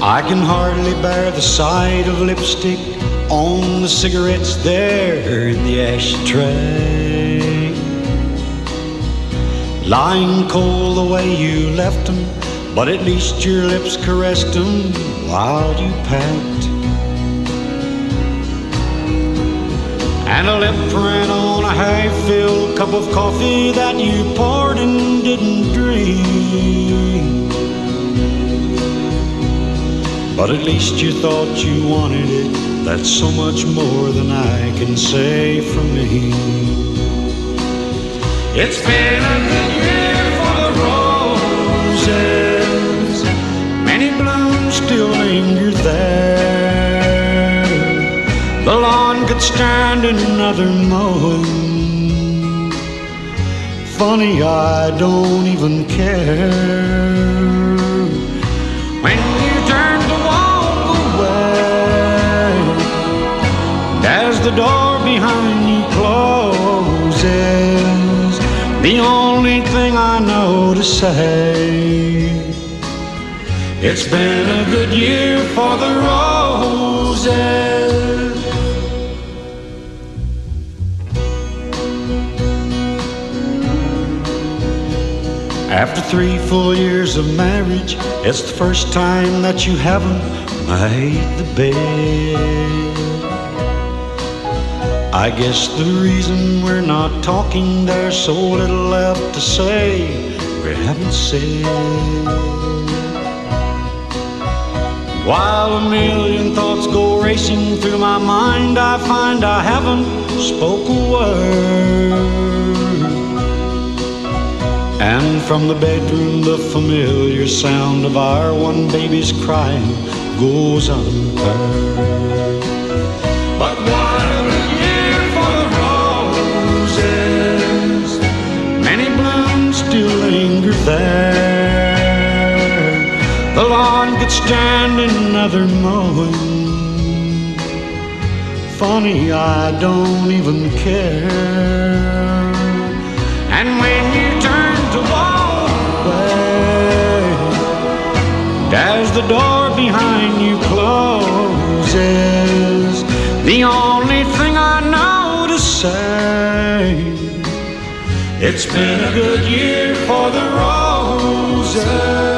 I can hardly bear the sight of lipstick on the cigarettes there in the ashtray, lying cold the way you left them, but at least your lips caressed them while you packed. And a lip print on a half-filled cup of coffee that you poured and didn't drink, but at least you thought you wanted it. That's so much more than I can say for me. It's been a good year for the roses. Many blooms still linger there. The lawn could stand another mowing. Funny, I don't even care. When you turn to walk away, as the door behind you closes, the only thing I know to say, it's been a good year for the roses. After 3 full years of marriage, it's the first time that you haven't made the bed. I guess the reason we're not talking, there's so little left to say we haven't said. While a million thoughts go racing through my mind, I find I haven't spoke a word. And from the bedroom, the familiar sound of our one baby's crying goes unheard. But what a good year for the roses. Many blooms still linger there. The lawn could stand another mowing. Funny, I don't even care. And when you turn to walk away, as the door behind you closes, the only thing I know to say, it's been a good year for the roses.